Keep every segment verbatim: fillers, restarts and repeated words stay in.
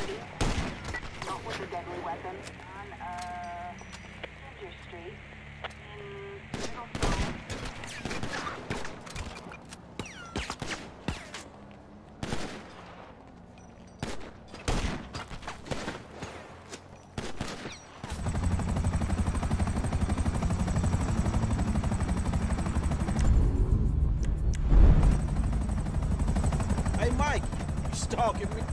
Not with a deadly weapon. On, uh, Center Street. In Middlestone. Hey, Mike, you stalking me?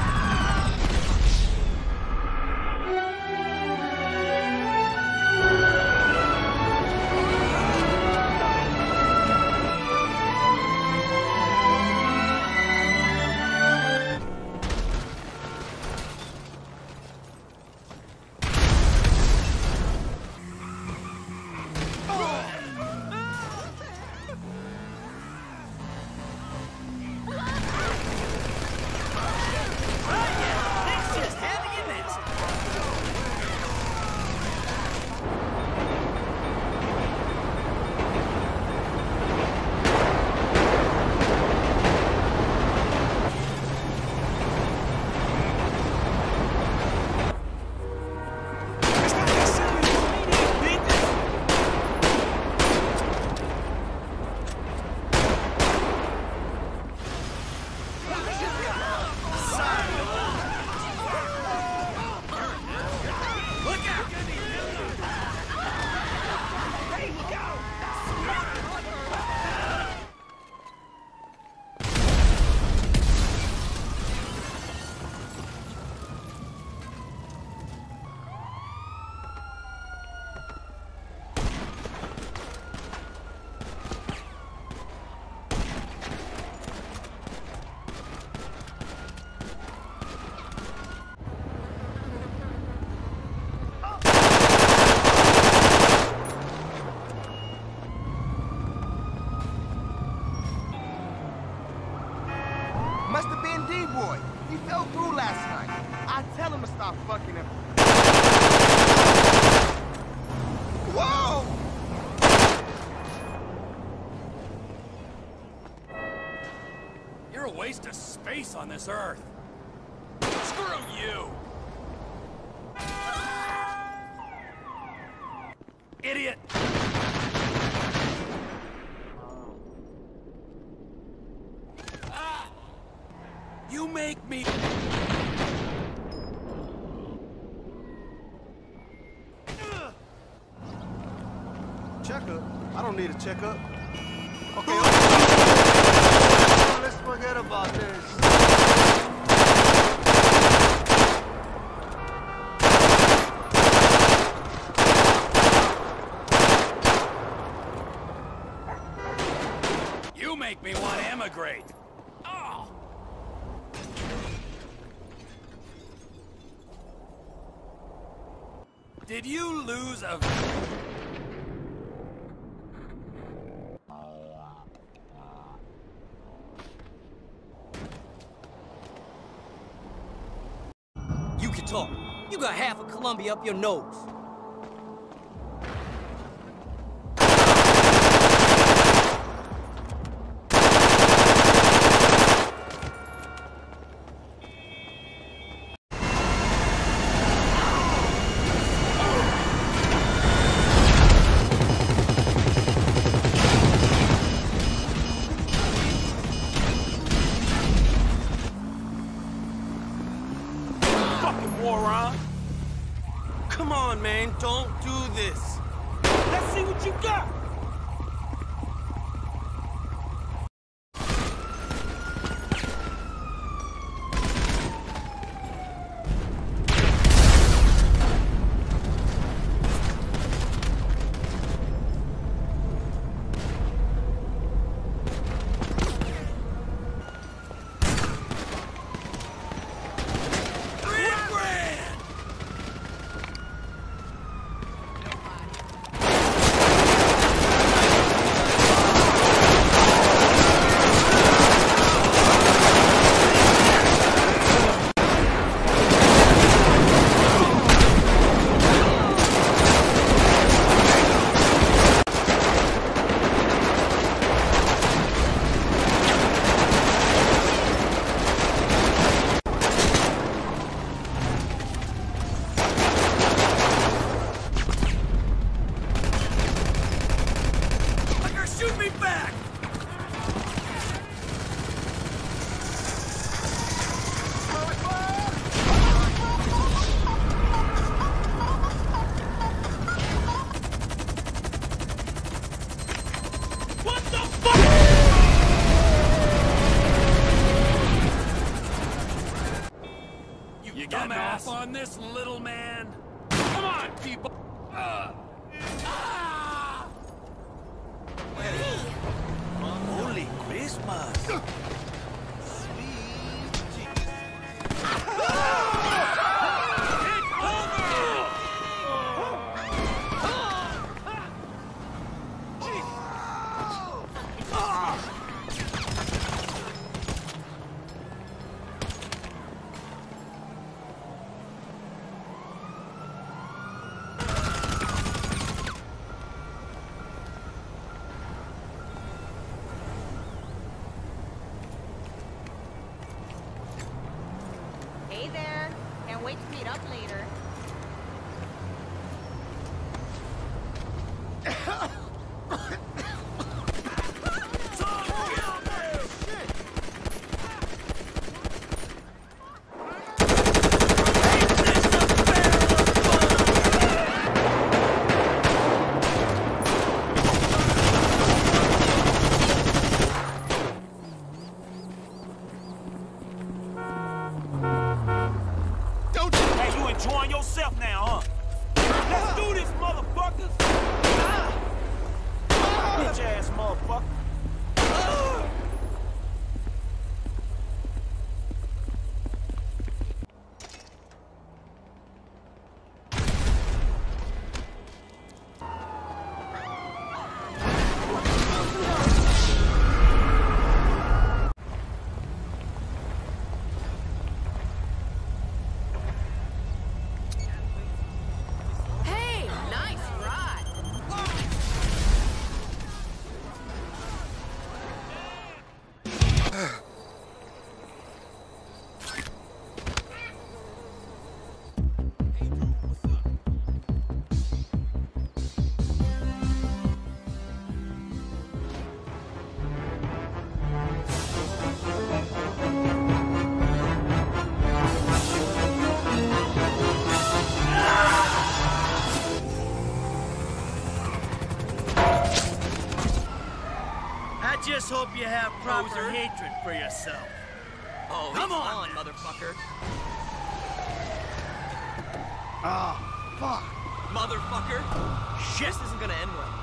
Must have been D-Boy. He fell through last night. I tell him to stop fucking him. Whoa! You're a waste of space on this earth. Screw you! Idiot! Ah! You make me... Checkup? I don't need a checkup. Okay, okay. Let's forget about this. You make me want to emigrate. Oh! Did you lose a... You can talk. You got half of Columbia up your nose. Moron. Come on, man, don't do this. Let's see what you got. dumbass on this little man. Come on, people. Uh. Ah! Holy Christmas! Hey there. Can't wait to meet up later. Enjoying yourself now, huh? Let's do this, motherfuckers! Bitch ass motherfucker. I just hope you have proper hatred for yourself. Oh, Come come on, on, motherfucker. Ah, fuck. Motherfucker. Shit. This isn't gonna end well.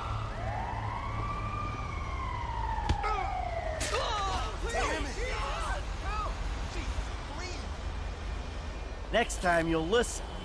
Next time you'll listen.